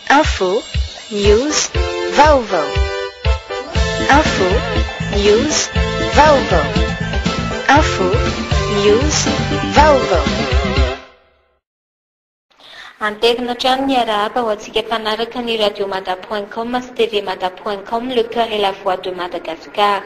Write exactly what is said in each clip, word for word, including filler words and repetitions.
Info, news, vaovao. Info, news, vaovao. Info, news, vaovao. Anterina trano ny arahaba ho antsika mpanaraka ny radio mada point com sy tv mada point com, le cœur et la voix de Madagascar.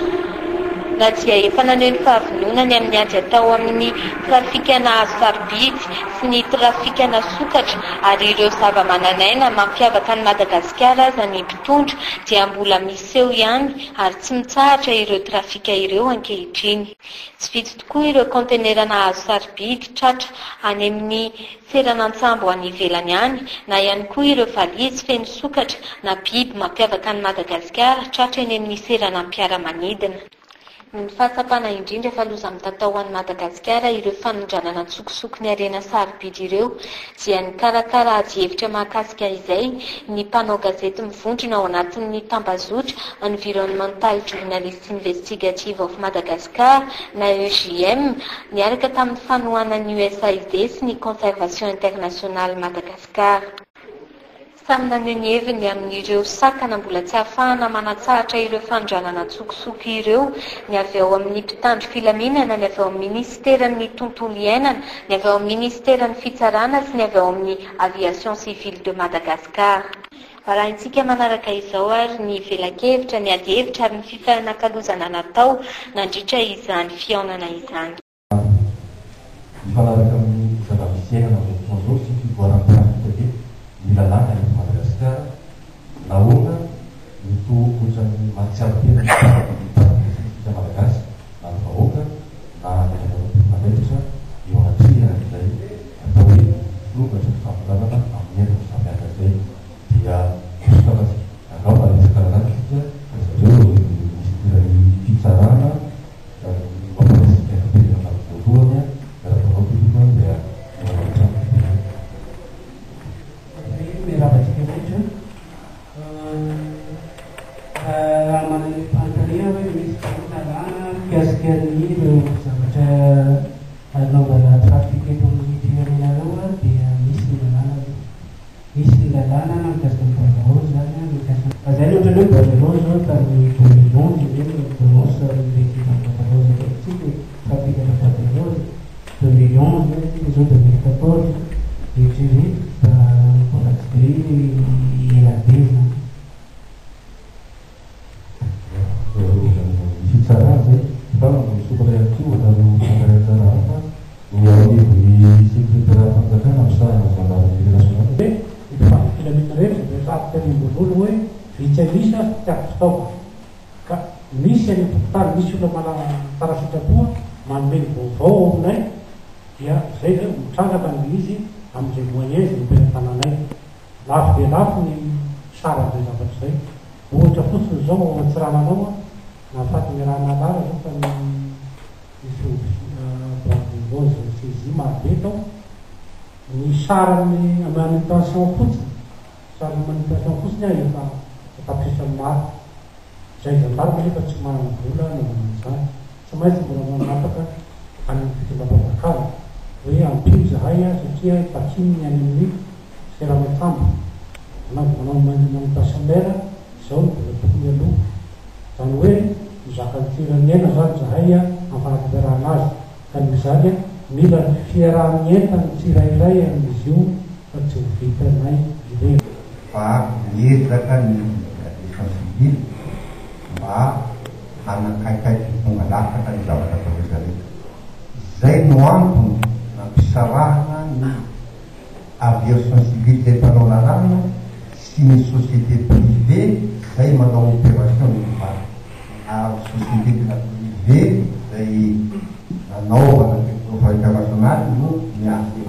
Na dia efa naneho ny fahavononany amin'ny ady atao amin'ny trafikana sarobidy sy ny trafikana sokatra, ary ireo zava-mananaina mampiavaka ny Madagasikara aza ny mpitondra dia mbola miseho ihany ary tsy mitsahatra ireo trafika ireo ankehitriny. Tsy vitsy tokoa ireo kontenera nahazo sarobidy tratra any amin'ny seranantsambo any ivelany any, na ihany koa ireo valizy feno sokatra na biby mampiavaka ny Madagasikara tratra eny amin'ny seranam-piaramanidina. Ny fahatsapana indrindra efa loza mitatao an'i Madagasikara ireo fanondranana tsokosoko ny arena sarobidy ireo dia ny karakara ady hevitra mahakasika izay ny mpanao gazety mivondrona ao anatin'ny tambazotra Environmental Journalist Investigative of Madagascar na E J M niaraka tamin'ny fanohanan'ny U S A I D sy ny Conservation Internationale Madagascar. Samy naneho ny heviny amin'ireo sakana mbola tsy ahafahana manatsahatra ireo fanondranana tsokosoko ireo, ny avy ao amin'ny mpitandro filaminana, ny avy ao amin'ny ministeran'ny tontolo iainana, ny avy ao amin'ny ministeran'ny fitsarana sy ny avy ao amin'ny aviation civile de Madagascar. Arahintsika manaraka izao ary ny velakevitra, ny ady hevitra ary ny fifanankalozana natao nandritra izany fihaonana izany. Mifanaraka amin'ny zava-misainana amin'izao sy fivoaram-pianatra dia milalàna eto Madagasikara nahoana mito ohatran'ny mahatsiaro tena ny malagasy na ny vahoaka na ny manefitra eo anatrehana izay atao hoe lokatra ny fampiranana amin'ny endriny fampianatra izay dia fotakazy angao maresakarazany satria zareo misy fitsarana mampiresaka voalohany raha vahoaka dia anaovana trafika eto amin'ny firenenareo dia misy ny lalàna misy ny lalàna na mikasika ny bordeaux zany mikasika zany ohatra hoe bordeaux zao tamin'ny domilonzy zany bordeaux reky bordeaux tsy dia trafika na bordeaux deux mille onze zao deux mille quatorze eritrereto mbola tsy be elabe zany fitsarana zay fana misokatra ihany koa atao fankarazana hafa ny aonivon'ny sekretariat fanjakana misarana gendarmerie nationale hoe filaminana rehetra dia rafika ny ambon'olo hoe vitsy misy a tiako fitaova ka misy any tokotany misy olona mana parasitrapoa manome ny vaovao aminay dia zay zay mitrangaka ny izy amin'izay moyen zay mipera-tananay lafo dia lafo ny saran'izay zavatra zay ohatra fotsiny zao ao antsirananao na faty raha nalara zao fa ny misy bordeaux saisie marobe tao ny sarany manipulation fotsiny sarany manipulation fotsiny a efa tapisany maro zay zandarima nefa tsy manana vola nanan'izany tsy maintsy mbola manapaka any fitondrampavakara hoe ampino zahay a satria takiny any amin'ny seramantsambo manao manipulation lera zao mbola tokony aloha zany hoe mizaka ny firenena zany zahay a amfanampiarahana azy ka nizany a mila fiarahan'ny entany tsirairay amin'izy io fa tsy ho vitanay ireny fa miezaka ny aviation civile mba hanakaikaiky tonga lafatra ny zavatra atao rehetra rehetra. Zay no antony nampisarahana ny aviation civile zay mpanao lalàna sy ny société privée zay manao opération ny société privé zay nanaovana teknova internationaly no miasy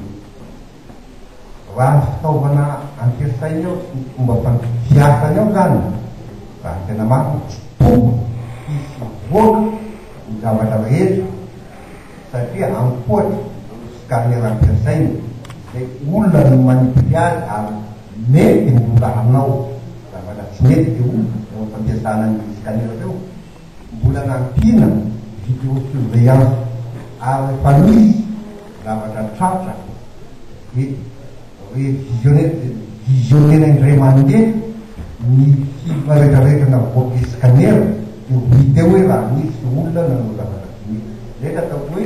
raha fitaovana ampiasainy ao sy ny fomba fiasany ao zany raha tena marina tsy tombo isy voaka ny zavatra rehetra satria ankoatry scanner ampiasainy zay olona no manipule azy ary mety mbola hanao zavatra tsy mety dia olona fampiasana ny scanner reo mbola nampina video surveillance ary fa misy zavatra tratra hoe hoe visionné visionena indray mandeha ny hivaretraretrana voakiskanera io hita eo hoe raha misy olona nanolavaratiny rehetra atao hoe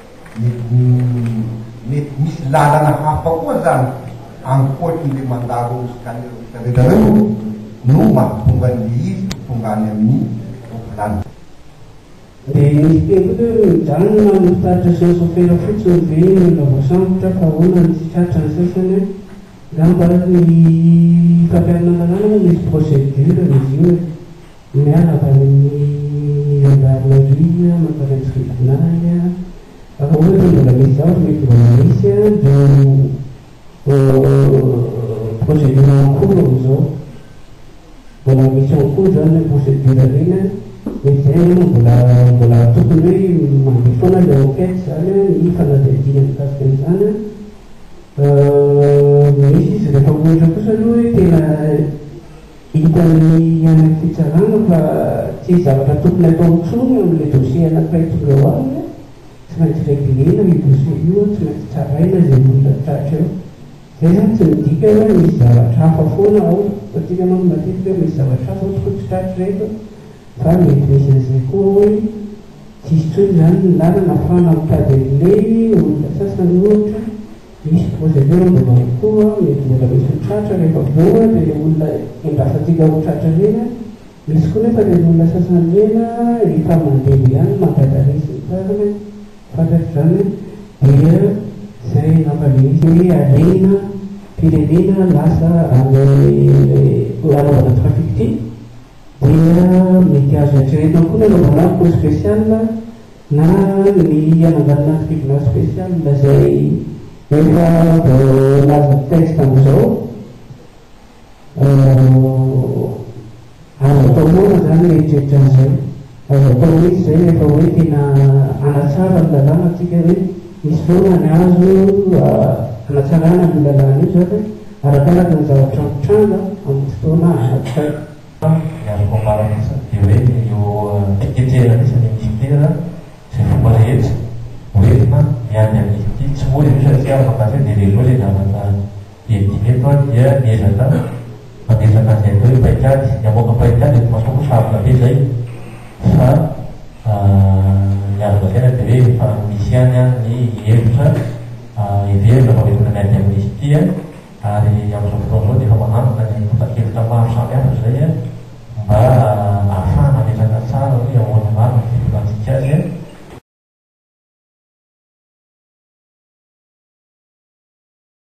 mety misy lalana hafa koa zany ankoatrin'le mandalo skanera rehetrarehetra reo no mampitonga ny izy tonga any amin'ny volana. Dia misy teko hoe mijanona mitaritra sensofera fotsiny ve mila voasambotra fa hoana ny tsitratra ny sasany ngamba ny fampianana lalàna misy procédure izy io miaraka amin'ny gendarmerie mamparentsy tribunal afa ohatra mbola misy zavatra mety mbola misy dia procédure en cours amizao mbola misy en cours zany le procédure reny mety zay mbola mbola tokony hoe mandeha foana le enquête zany ny fanadihadiana mikasika an'izany misy izy rehefa ohatra kosa aloha hoe tena hitany any fitsarana fa tsy zavatra tokony atao ntsony am'le dossier anankiray tonga ho any tsy maintsy régulena io dossier io tsy maintsy tsaraina zay olona tratra eo zay zany tsy midika hoe misy zavatra hafa foana ao satria manao matetika hoe misy zavatra hafa toko tsy tratra rehefa fa mety misy an'izay koa hoe tsisy tsony zany ny lalana afahana mitady an'ilay olona sasany ohatra misy procédure mbola koa mety mbola misy mitratra rehefa voa dia le olona endrafatsika ho tratra reny misy koa nefa le olona sasany rena efa mandeha ihany mampadarisy nytarana fantatry zany dia zay nampalemisy hoe alena firenena lasa amin'ny anaovana trafic ty dia mety azo atreretana koa ny anaovana cour spécial na ny ananganana tribunal spécial zay efa laza texte amizao azo atao moana zany eritreritran zay azo atao misy zay rehefa hoe tena anatsara ny lalàna atsika hoe misy foana ny azo anatsarana ny lalàna io zany arakaraka ny zavatra mitranga amin'ny fotoana anak'iray azoko ambarana dia hoe io fiketrehana anisany militaire zay fomba rehetra hoentina miany amin'izy ity tsy moa izy satria afaka dia reheloa zay zavatra edineto dia miezaka mamezaka an'izay atao hoe paikady ny amoaka paikady eto masoko sarotra be zay fa ny azo lasaina dia hoe efa misy any a ny hevitra iverina fa hoentina miady amin'izy ity a ary amin'izao fotoana zao dia efa mahantoka ny mpakevitra maro